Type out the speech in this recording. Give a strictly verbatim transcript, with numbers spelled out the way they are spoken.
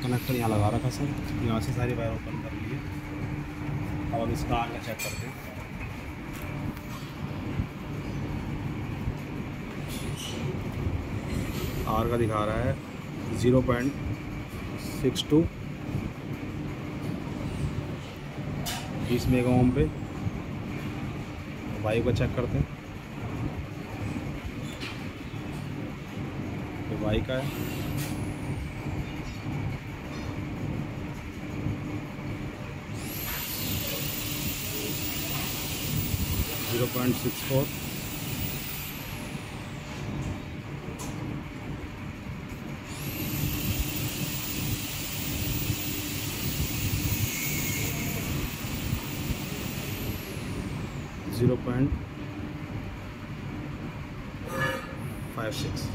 Connector यहाँ लगा रखा सर, यहाँ से सारी वायर ओपन कर लिए। अब हम इसका आर का चेक करते हैं। आर का दिखा रहा है ज़ीरो पॉइंट सिक्स टू बीस मेगा ओम पे। वाई का चेक करते हैं। तो वाई का है zero point six four. Zero point five six.